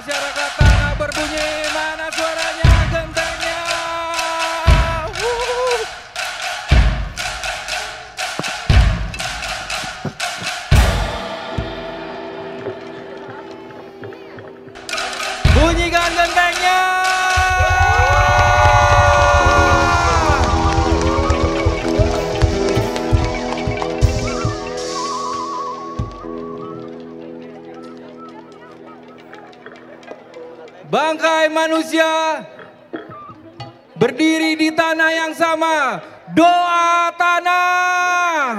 masyarakat tanah berbunyi, mana suaranya gentengnya? Bunyikan gentengnya. Bangkai manusia berdiri di tanah yang sama. Doa tanah.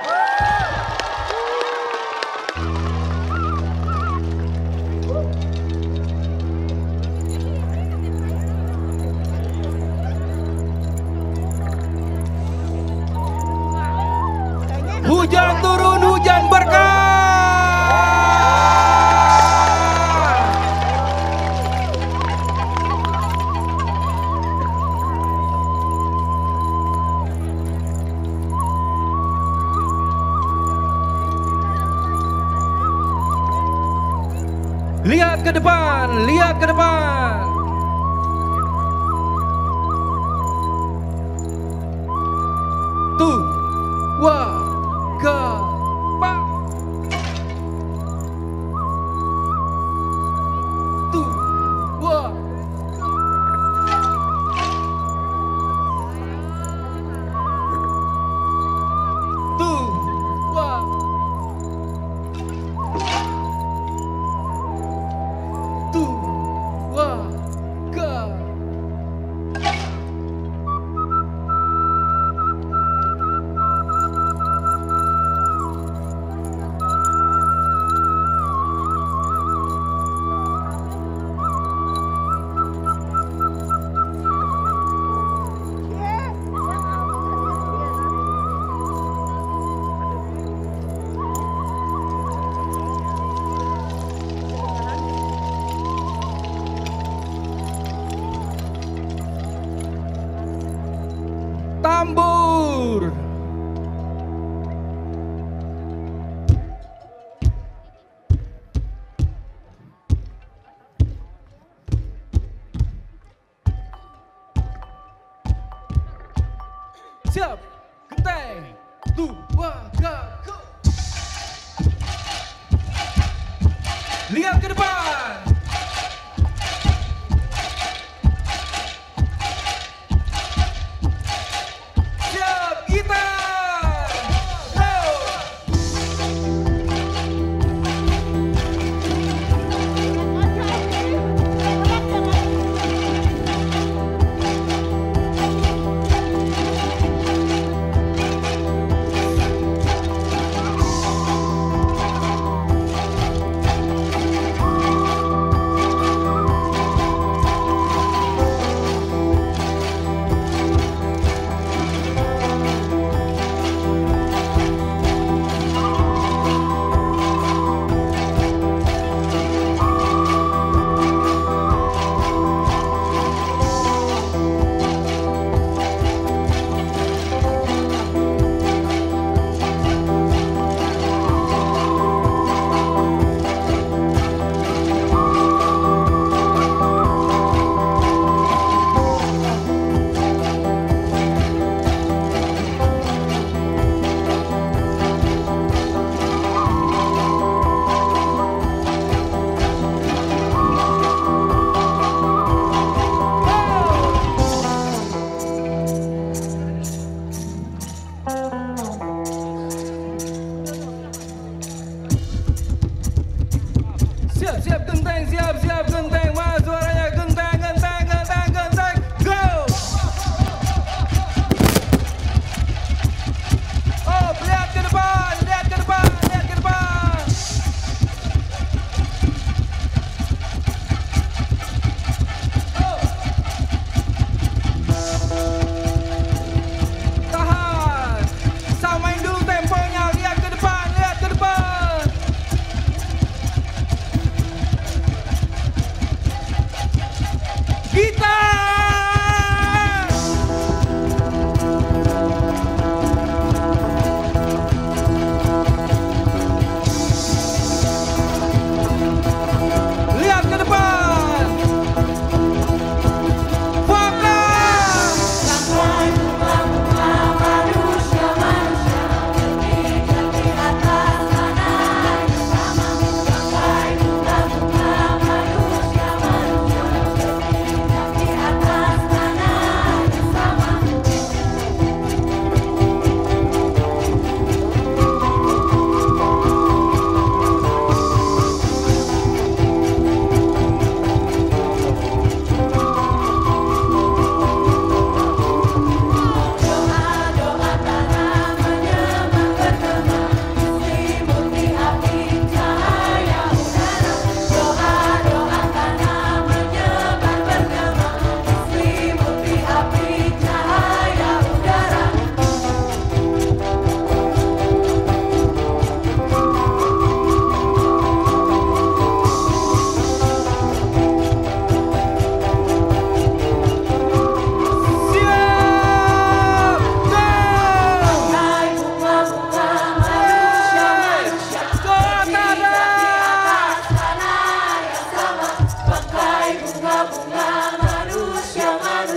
Hujan turun, hujan berkah. Lihat ke depan, lihat ke depan. Tuh, wah, ke, pak. Tuh, wah. Tuh, wah. Tuh, wah, ke. Tambur. Siap, genteng, dua, go. Lihat ke depan. Siap, gitar. Go.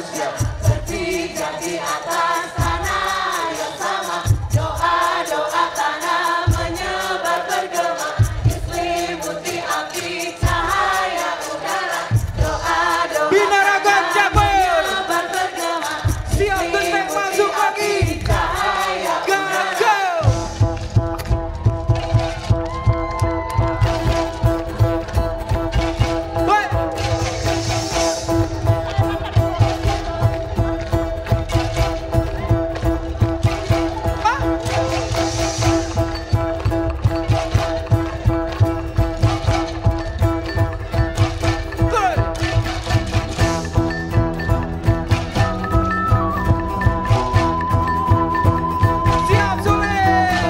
manusia berpijak di atas tanah yang sama. Doa-doa tanah menyebar bergema, diselimuti api cahaya udara. Doa-doa Binaragan Campur menyebar bergema, siap genteng masuk lagi. cahaya Go, go. Wait. Siap Sule.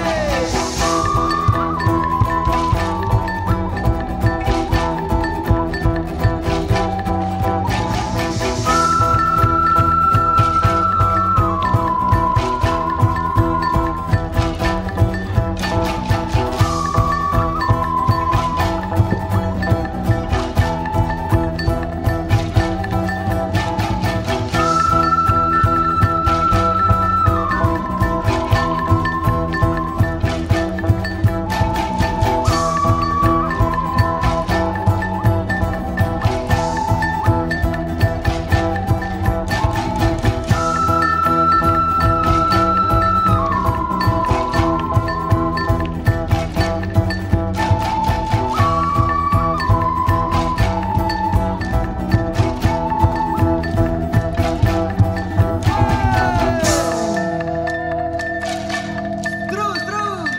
Terus, terus.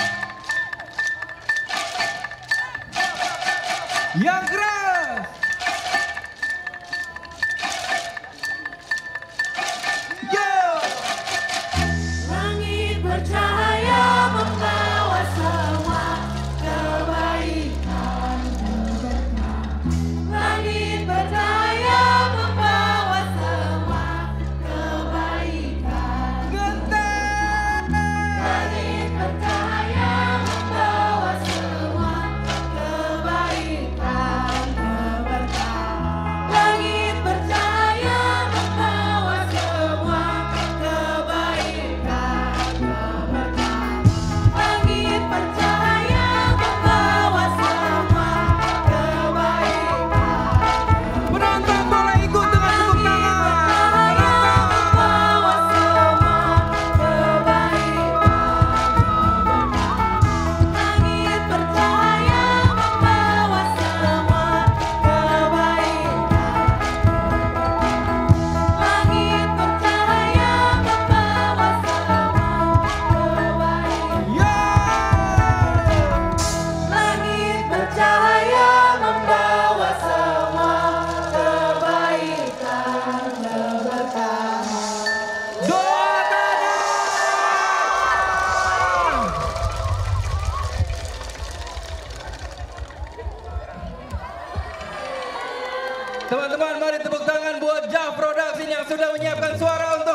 Yang keras. Yo. Langit bercahaya membawa semua kebaikan. Langit bercahaya membawa semua kebaikan. Genteng. Langit bercahaya membawa semua kebaikan, keberkahan. Langit bercahaya membawa semua kebaikan, keberkahan. Langit bercahaya membawa semua kebaikan. Penonton boleh ikut dengan tepuk tangan. Membawa semua kebaikan. Langit bercahaya membawa semua kebaikan. Langit bercahaya membawa semua kebaikan. Yo. Langit bercahaya membawa semua kebaikan, keberkahan. Doa tanah. Teman-teman, mari tepuk tangan buat Jah Production yang sudah menyiapkan suara untuk